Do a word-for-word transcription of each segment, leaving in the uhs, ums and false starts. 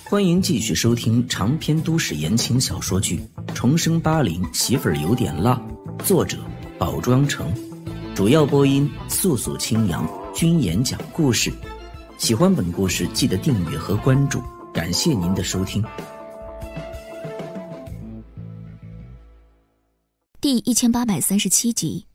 欢迎继续收听长篇都市言情小说剧《重生八零媳妇儿有点辣》，作者宝庄城，主要播音素素清扬，君言讲故事。喜欢本故事记得订阅和关注，感谢您的收听。 第一千八百三十七集。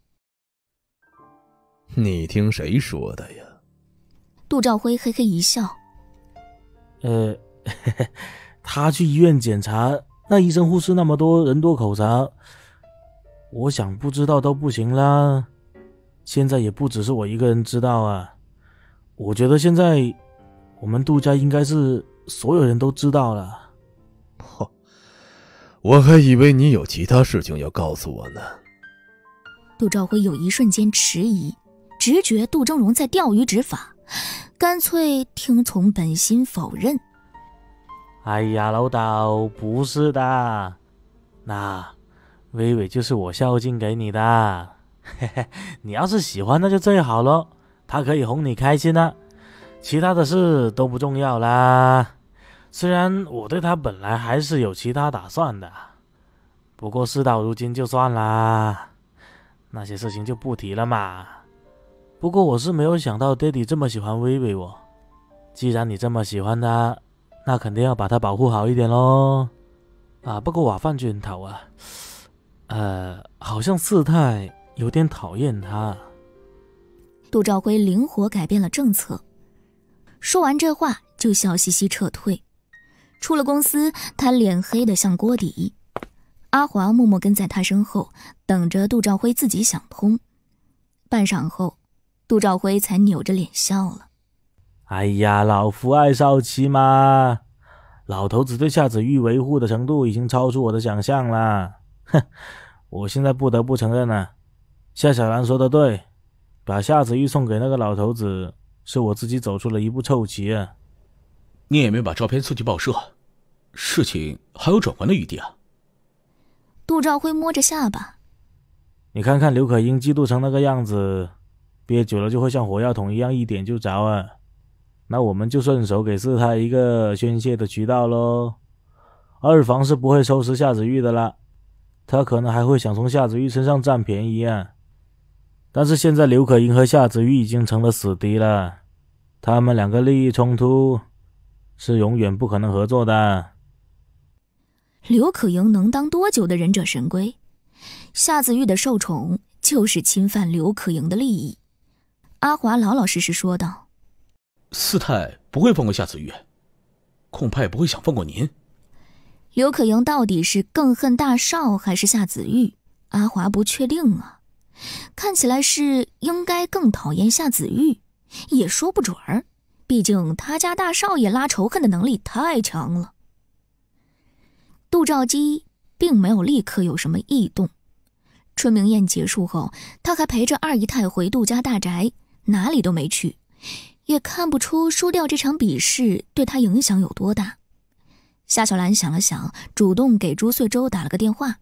你听谁说的呀？ 杜兆辉嘿嘿一笑， 呃呵呵，他去医院检查，那医生护士那么多人多口查，我想不知道都不行啦。现在也不只是我一个人知道啊，我觉得现在我们杜家应该是所有人都知道了。 嚯，我还以为你有其他事情要告诉我呢。 杜兆辉有一瞬间迟疑，直觉杜峥嵘在钓鱼执法，干脆听从本心否认。 哎呀，老导，不是的，那微微就是我孝敬给你的，嘿嘿，你要是喜欢那就最好咯，他可以哄你开心啊，其他的事都不重要啦。虽然我对他本来还是有其他打算的，不过事到如今就算啦，那些事情就不提了嘛。不过我是没有想到爹地这么喜欢微微我，既然你这么喜欢他，那肯定要把他保护好一点咯。啊，不过話返轉頭啊，呃，好像四太有點討厭他。 杜兆辉灵活改变了政策，说完这话就笑嘻嘻撤退。出了公司，他脸黑得像锅底。阿华默默跟在他身后，等着杜兆辉自己想通。半晌后，杜兆辉才扭着脸笑了。 哎呀，老夫爱少妻嘛，老头子对夏子玉维护的程度已经超出我的想象了。哼，我现在不得不承认了，夏小兰说的对，把夏子玉送给那个老头子，是我自己走出了一步臭棋啊。 你也没把照片送去报社，事情还有转圜的余地啊。 杜兆辉摸着下巴， 你看看刘可英嫉妒成那个样子，憋久了就会像火药桶一样一点就着啊。那我们就顺手给四太一个宣泄的渠道咯。二房是不会收拾夏子玉的啦，他可能还会想从夏子玉身上占便宜啊。但是现在刘可英和夏子玉已经成了死敌了，他们两个利益冲突是永远不可能合作的。 刘可盈能当多久的忍者神龟？夏子玉的受宠就是侵犯刘可盈的利益。阿华老老实实说道， 四太不会放过夏子玉，恐怕也不会想放过您。 刘可盈到底是更恨大少还是夏子玉？阿华不确定啊，看起来是应该更讨厌夏子玉，也说不准儿，毕竟他家大少爷拉仇恨的能力太强了。杜兆基并没有立刻有什么异动，春明宴结束后，他还陪着二姨太回杜家大宅，哪里都没去，也看不出输掉这场比试对他影响有多大。夏小兰想了想，主动给朱穗洲打了个电话。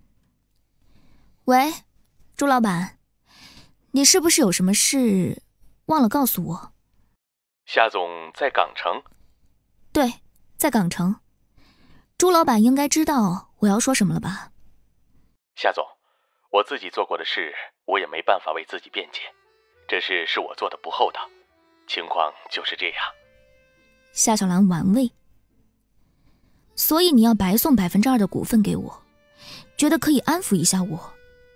喂，朱老板，你是不是有什么事忘了告诉我？ 夏总在港城？ 对，在港城。朱老板应该知道我要说什么了吧？ 夏总，我自己做过的事，我也没办法为自己辩解，这事是我做的不厚道，情况就是这样。 夏小兰玩味。所以你要白送百分之二的股份给我，觉得可以安抚一下我？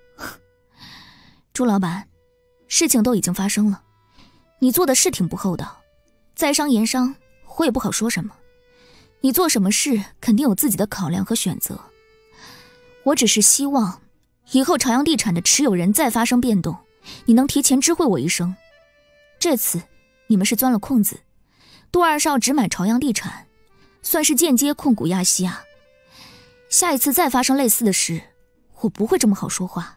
朱老板，事情都已经发生了，你做的是挺不厚道，在商言商，我也不好说什么。你做什么事肯定有自己的考量和选择，我只是希望以后朝阳地产的持有人再发生变动，你能提前知会我一声。这次你们是钻了空子，杜二少只买朝阳地产，算是间接控股亚细亚。下一次再发生类似的事，我不会这么好说话。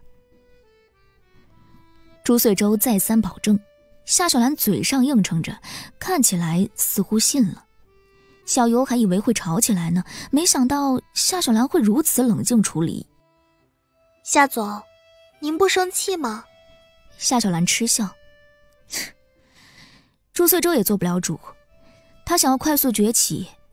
朱穗洲再三保证，夏小兰嘴上应承着，看起来似乎信了。小游还以为会吵起来呢，没想到夏小兰会如此冷静处理。 夏总，您不生气吗？ 夏小兰嗤笑。朱穗洲也做不了主，他想要快速崛起，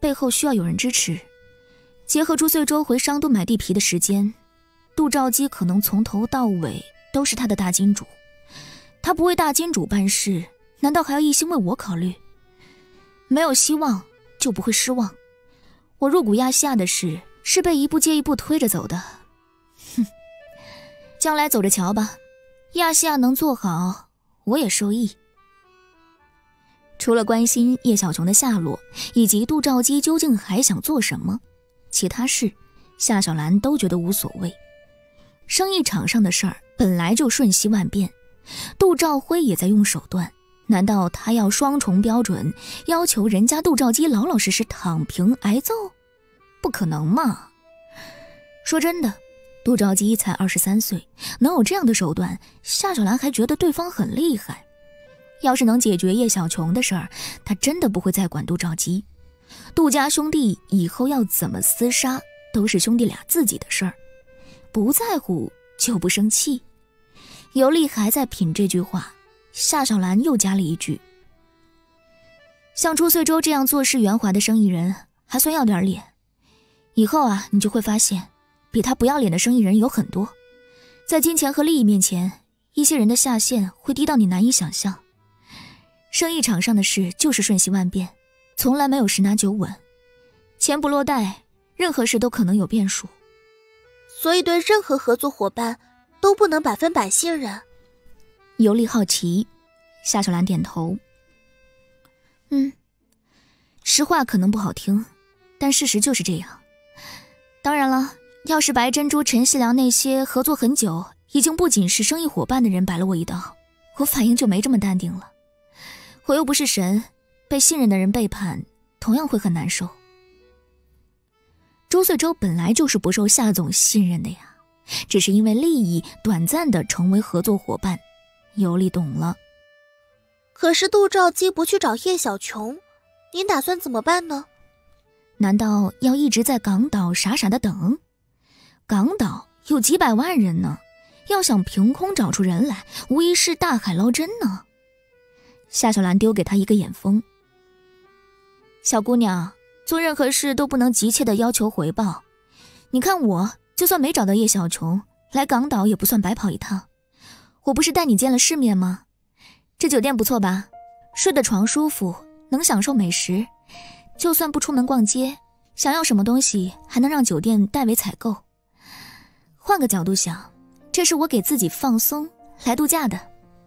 背后需要有人支持。结合朱穗洲回商都买地皮的时间，杜兆基可能从头到尾都是他的大金主。他不为大金主办事，难道还要一心为我考虑？没有希望就不会失望。我入股亚细亚的事是被一步接一步推着走的，哼，将来走着瞧吧。亚细亚能做好，我也受益。除了关心叶小琼的下落，以及杜兆基究竟还想做什么，其他事夏小兰都觉得无所谓。生意场上的事儿本来就瞬息万变，杜兆辉也在用手段，难道他要双重标准，要求人家杜兆基老老实实躺平挨揍？不可能嘛！说真的，杜兆基才二十三岁，能有这样的手段，夏小兰还觉得对方很厉害。要是能解决叶小琼的事儿，他真的不会再管杜兆基。杜家兄弟以后要怎么厮杀，都是兄弟俩自己的事儿，不在乎就不生气。尤丽还在品这句话，夏小兰又加了一句：像朱穗洲这样做事圆滑的生意人，还算要点脸。以后啊，你就会发现，比他不要脸的生意人有很多。在金钱和利益面前，一些人的下限会低到你难以想象。生意场上的事就是瞬息万变，从来没有十拿九稳，钱不落袋，任何事都可能有变数。 所以对任何合作伙伴都不能百分百信任。 尤丽好奇，夏小兰点头。嗯，实话可能不好听，但事实就是这样。当然了，要是白珍珠、陈细良那些合作很久，已经不仅是生意伙伴的人摆了我一道，我反应就没这么淡定了。我又不是神，被信任的人背叛，同样会很难受。朱穗洲本来就是不受夏总信任的呀，只是因为利益短暂的成为合作伙伴。尤丽懂了。 可是杜兆基不去找叶小琼，您打算怎么办呢？ 难道要一直在港岛傻傻的等？港岛有几百万人呢，要想凭空找出人来，无疑是大海捞针呢。夏小兰丢给他一个眼风。小姑娘，做任何事都不能急切的要求回报。你看我，就算没找到叶小琼，来港岛也不算白跑一趟。我不是带你见了世面吗？这酒店不错吧？睡的床舒服，能享受美食，就算不出门逛街，想要什么东西还能让酒店代为采购。换个角度想，这是我给自己放松来度假的。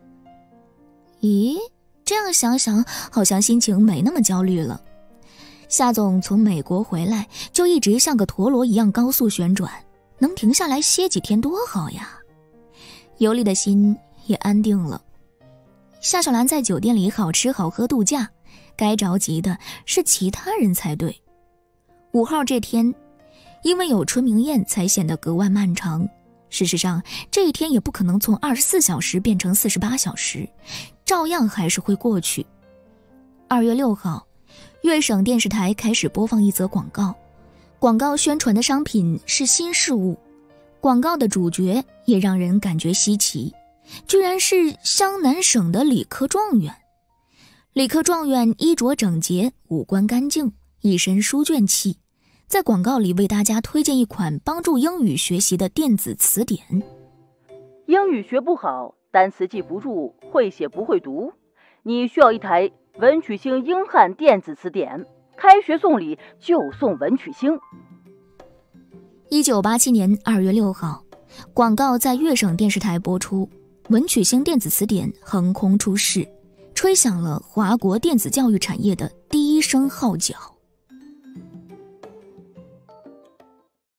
咦，这样想想，好像心情没那么焦虑了。夏总从美国回来，就一直像个陀螺一样高速旋转，能停下来歇几天多好呀。尤丽的心也安定了。夏小兰在酒店里好吃好喝度假，该着急的是其他人才对。五号这天，因为有春明宴才显得格外漫长。事实上，这一天也不可能从二十四小时变成四十八小时，照样还是会过去。二月六号，粤省电视台开始播放一则广告，广告宣传的商品是新事物，广告的主角也让人感觉稀奇，居然是湘南省的理科状元。理科状元衣着整洁，五官干净，一身书卷气，在广告里为大家推荐一款帮助英语学习的电子词典。 英语学不好，单词记不住，会写不会读，你需要一台文曲星英汉电子词典，开学送礼就送文曲星。 一九八七年二月六号，广告在粤省电视台播出，文曲星电子词典横空出世，吹响了华国电子教育产业的第一声号角。